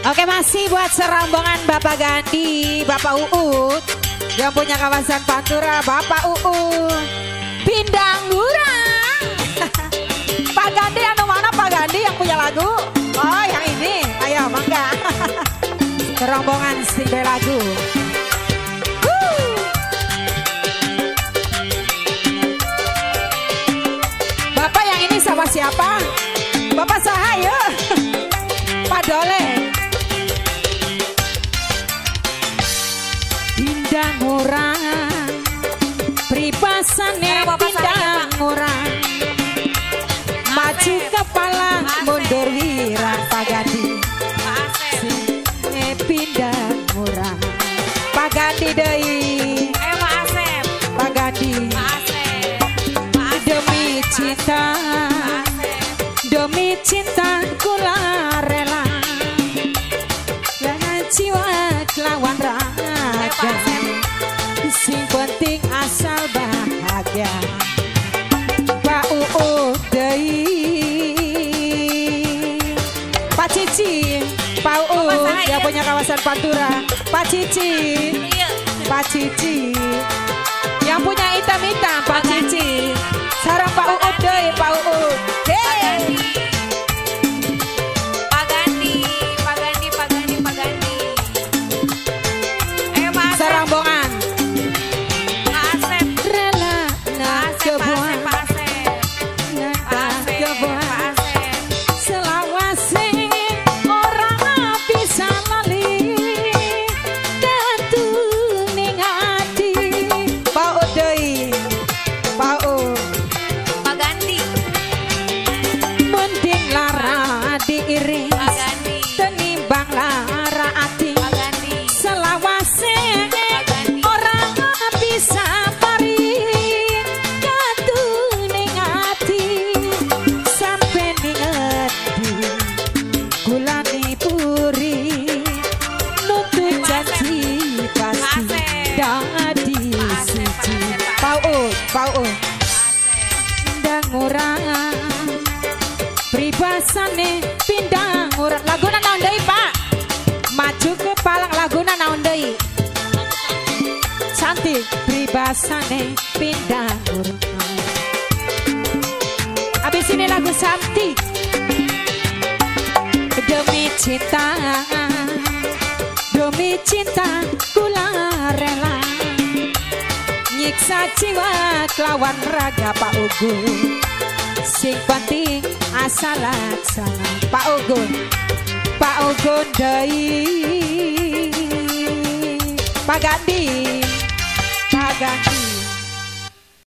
Oke, masih buat serombongan Bapak Gandhi, Bapak Uut yang punya kawasan Pantura, Bapak Uut Pindangurang. Pak Gandhi, anu mana Pak Gandhi yang punya lagu? Oh, yang ini. Ayo, mangga. Serombongan single lagu. Bapak yang ini sama siapa? Bapak Sahayu. Pak Dole. Pindangurang, pripasane Pindangurang, maju kepala mundur wirang Pak Gandhi. Pindangurang, Pak Gandhi deui. Pak Asep, Pak Gandhi. Pak Asep, Demi cinta, demi cinta kula rela, dengan jiwa lawan raga, sing penting asal bahagia. Pak Uut deui, Pak Cici, Pak Uut yang punya kawasan Pantura, Pak Cici, Pak Cici, yang punya hitam-hitam, Pak Cici. Sarang Pak Uut deui, Pak Uut. Hey. Pak Gandhi, Pak Gandhi, Pak Gandhi, Pak Gandhi. Ayo Pak Asep, Serombongan Pak Asep, rela nak kebuang, Pak Asep, nak Pak Asep, kebuang. Pak Asep. Selawase orang bisa lali datuning ati. Pak Uut deui, Pak Uut. Pak Gandhi, Mending lara diiring Pak Gandhi, tenimbang lara ati. Pak Gandhi, Selawase Pak Gandhi. orang bisa pari katuning ati sampe ngerti kulane puri nuntut janji pasti dadi siji. Pak Uut, Pak Uut. Pindangurang, pribasane Pindangurang. Laguna naon deui, Pak? Maju ke palang laguna naon deui? Cantik pribasane Pindangurang. Abis ini lagu cantik. Demi cinta kula rela nyiksa jiwa kelawan raga Pak Ugun. Sing penting asal laksana. Pak Ugun, Pak Ugun deui. Pak Gandhi.